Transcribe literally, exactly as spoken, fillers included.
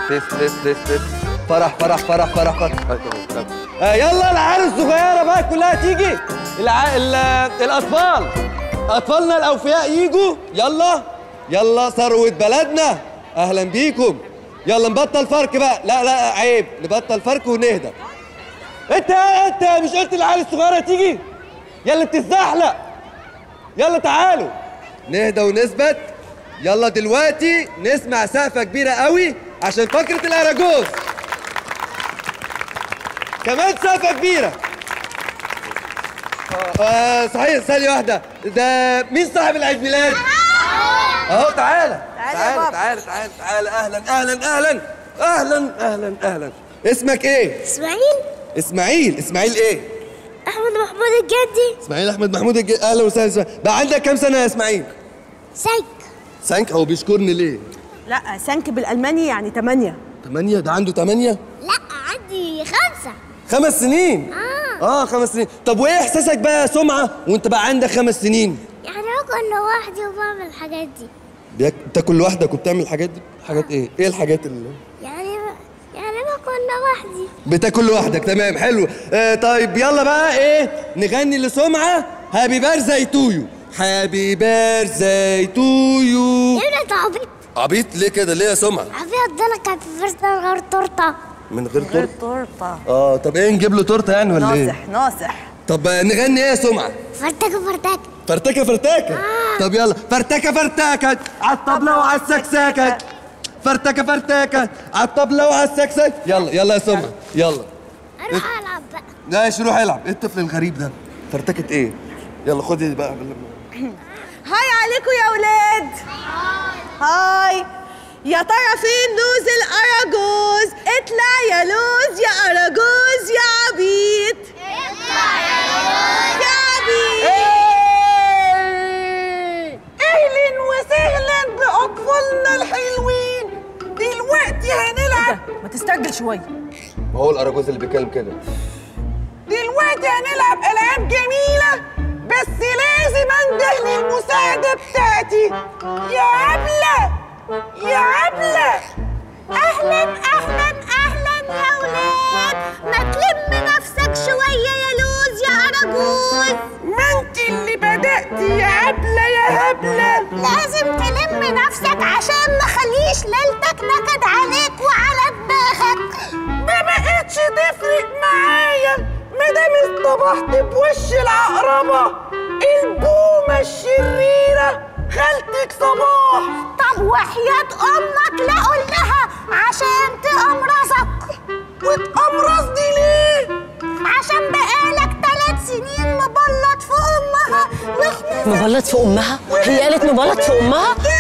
فيس فيس فيس فيس. فرح فرح فرح فرح فرح. آه يلا العيال الصغيره بقى كلها تيجي. الع... ال... الاطفال اطفالنا الاوفياء يجوا. يلا يلا ثروه بلدنا، اهلا بيكم. يلا نبطل فرق بقى. لا لا عيب، نبطل فرق ونهدى. انت انت مش قلت العيال الصغيره تيجي؟ يلا بتتزحلق. يلا تعالوا نهدى ونثبت. يلا دلوقتي نسمع سقفه كبيره قوي عشان فقره الاراجوز. كمان سقفه كبيره. آه صحيح، ثانيه واحده، ده مين صاحب العيد ميلاد؟ اهو تعالى تعالى تعالى تعالى تعالى. اهلا اهلا اهلا اهلا اهلا اهلا. اسمك ايه؟ اسماعيل. اسماعيل. اسماعيل ايه؟ احمد محمود الجدي. اسماعيل احمد محمود الجدي. اهلا وسهلا. اسماعيل بقى عندك كام سنه يا اسماعيل؟ سانك. سانك؟ هو بيشكرني ليه؟ لا سانك بالالماني يعني تمانية. تمانية؟ ده عنده تمانية؟ لا عندي خمسة. خمس سنين؟ اه اه خمس سنين. طب وايه احساسك بقى يا سمعه وانت بقى عندك خمس سنين؟ يعني باكل لوحدي وبعمل الحاجات دي. بياك... بتاكل لوحدك وبتعمل الحاجات دي؟ حاجات ايه؟ ايه الحاجات اللي يعني يعني باكل لوحدي. بتاكل لوحدك؟ تمام حلو. آه طيب يلا بقى ايه نغني لسمعه هابي بيرثداي تو يو. هابي بيرثداي تو يو. يا انت عبيط. عبيط ليه كده؟ ليه يا سمعه؟ عبيط ده انا كان في بيرثداي من غير تورته. من غير غير تورته؟ تورته. اه طب ايه نجيب له تورته يعني ولا ايه؟ ناصح ناصح. طب نغني ايه يا سمعه؟ فرتكه فرتكه. فرتكه فرتكه. آه. طب يلا فرتكه فرتكه على الطبله وعلى السكسكه. فرتكه فرتكه على الطبله وعلى السكسكه. يلا يلا يا سمعه يلا. اروح العب بقى. ماشي روح العب. ايه الطفل الغريب ده؟ فرتكه ايه؟ يلا خدي بقى. هاي عليكم يا ولاد. هاي. يا ترى فين لوز الاراجوز؟ اطلع يا لوز يا اراجوز يا عبيط. اطلع يا لوز يا عبيط. اهلا وسهلا باطفالنا الحلوين. دلوقتي هنلعب. ما تستعجل شويه. ما هو الاراجوز اللي بيتكلم كده. دلوقتي هنلعب العاب جميله، بس لازم انده للمساعده بتاعتي. يا عبله يا عبله. اهلا اهلا اهلا يا ولاد. ما تلم نفسك شويه يا لوز يا اراجوز. ما انت اللي بدأتي يا عبله يا هبله. لازم تلم نفسك عشان ما خليش ليلتك نكد عليك وعلى دماغك. ما بقتش تفرق معايا مادام اصطبحت بوش العقربه البومه الشريره خالتك صباح. طب وحياة امك لا قول لها عشان تقمرصك. وتقمرصني ليه؟ عشان بقالك ثلاث سنين مبلط في امها واحنا مبلط في امها؟ هي قالت مبلط في امها؟